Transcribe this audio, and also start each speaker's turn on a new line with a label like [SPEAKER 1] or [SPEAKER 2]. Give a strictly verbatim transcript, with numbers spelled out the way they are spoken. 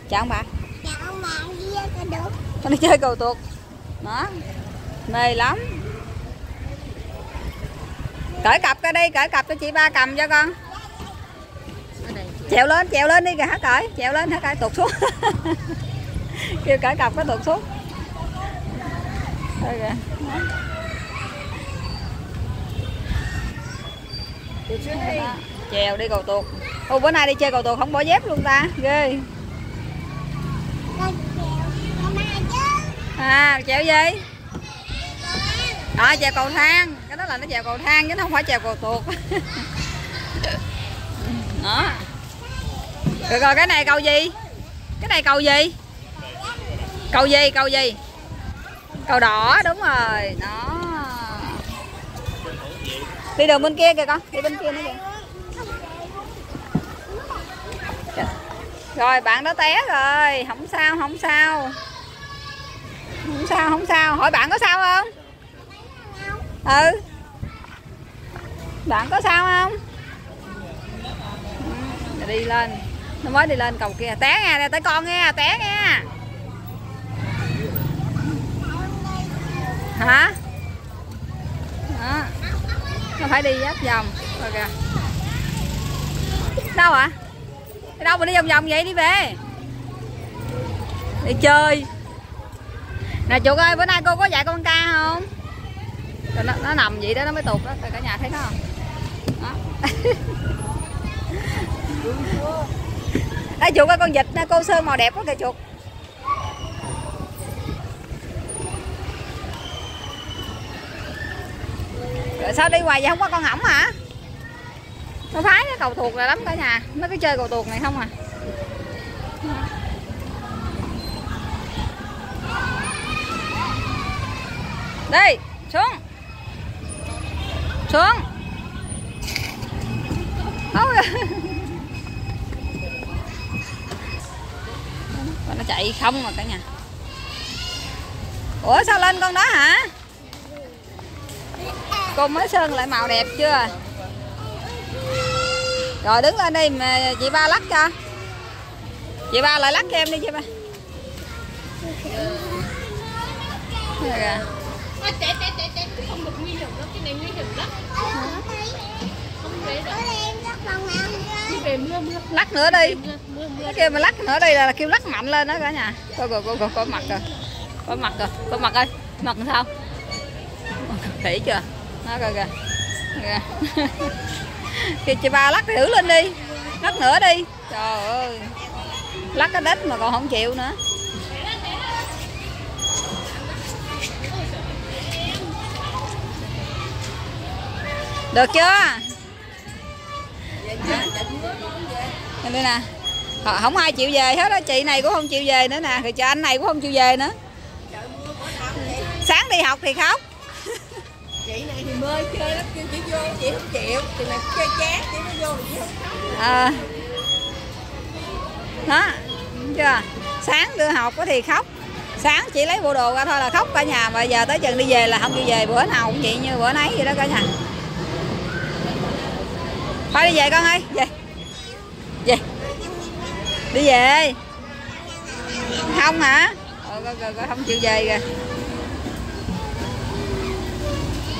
[SPEAKER 1] Chào ông bà.
[SPEAKER 2] Chào ông bà đi chơi cầu tuột.
[SPEAKER 1] Con đi chơi cầu tuột. Đó. Mê lắm. Cởi cặp ra đi, cởi cặp cho chị ba cầm cho con. Trèo lên, trèo lên đi kìa hả cởi, trèo lên hả cởi tụt xuống. Kêu cởi cặp có tụt xuống. Đây kìa. Đó. Trèo đi cầu tuột. Ô bữa nay đi chơi cầu tuột không bỏ dép luôn ta, ghê. À trèo gì? À trèo cầu thang, cái đó là nó trèo cầu thang chứ nó không phải trèo cầu tuột. Đó. Rồi rồi cái này cầu gì? Cái này cầu gì? Cầu gì? Cầu gì? Cầu đỏ đúng rồi. Đó. Đi đường bên kia kìa con, đi bên kia nữa kìa. Rồi bạn đó té rồi, không sao không sao. Không sao không sao, hỏi bạn có sao không? Ừ. Bạn có sao không? Ừ, đi lên. Nó mới đi lên cầu kia, té nha, tới con nghe, té nha. Hả? Đó. Nó phải đi dắt vòng. Rồi kìa. Đâu ạ? À? Đi đâu mà đi vòng vòng vậy, đi về. Đi chơi. Nè chuột ơi, bữa nay cô có dạy con ca không? Rồi nó, nó nằm vậy đó nó mới tụt đó, cả nhà thấy nó không? Đó. Đây chuột ơi, con vịt nè, cô sơn màu đẹp quá kìa chuột. Rồi sao đi hoài vậy, không có con hỏng hả? Nó phái cái cầu tuột rồi lắm cả nhà, nó cứ chơi cầu tuột này không à. Đi, xuống. Xuống. Nó chạy không mà cả nhà. Ủa sao lên con đó hả? Cô mới sơn lại màu đẹp chưa? Rồi đứng lên đi mà chị ba lắc cho. Chị ba lại lắc cho em đi chị ba. Đây kìa.
[SPEAKER 3] À, trẻ, trẻ, trẻ, trẻ. Không được nguy hiểm đó, cái này nguy hiểm lắm. Không về được. Đi về mưa mưa.
[SPEAKER 1] Lắc nữa đi.
[SPEAKER 3] Mưa, mưa, mưa.
[SPEAKER 1] Cái kia mà lắc nữa đi là kêu lắc mạnh lên đó cả nhà. Coi coi coi coi mặt rồi. Có mặt rồi, có mặt ơi. Mặt làm sao? Khỉ chưa? Đó coi kìa. Kìa. Kìa chị ba lắc thử lên đi. Lắc nữa đi. Trời ơi. Lắc cái đít mà còn không chịu nữa. Được chưa? Đây nè. Không ai chịu về hết á, chị này cũng không chịu về nữa nè, rồi chị anh này cũng không chịu về nữa. Sáng đi học thì khóc.
[SPEAKER 3] Chị này thì mơ chơi lắm, kêu chị vô chị không chịu, chị này chơi chán chị mới vô chị không khóc.
[SPEAKER 1] À. Đó, chưa? Sáng đưa học thì khóc. Sáng chỉ lấy bộ đồ ra thôi là khóc cả nhà, mà giờ tới chừng đi về là không chịu về, bữa nào cũng vậy như bữa nấy vậy đó cả nhà. Thôi đi về con ơi, về. Về. Đi về. Không hả? Ờ, coi, coi, coi, không chịu về kìa.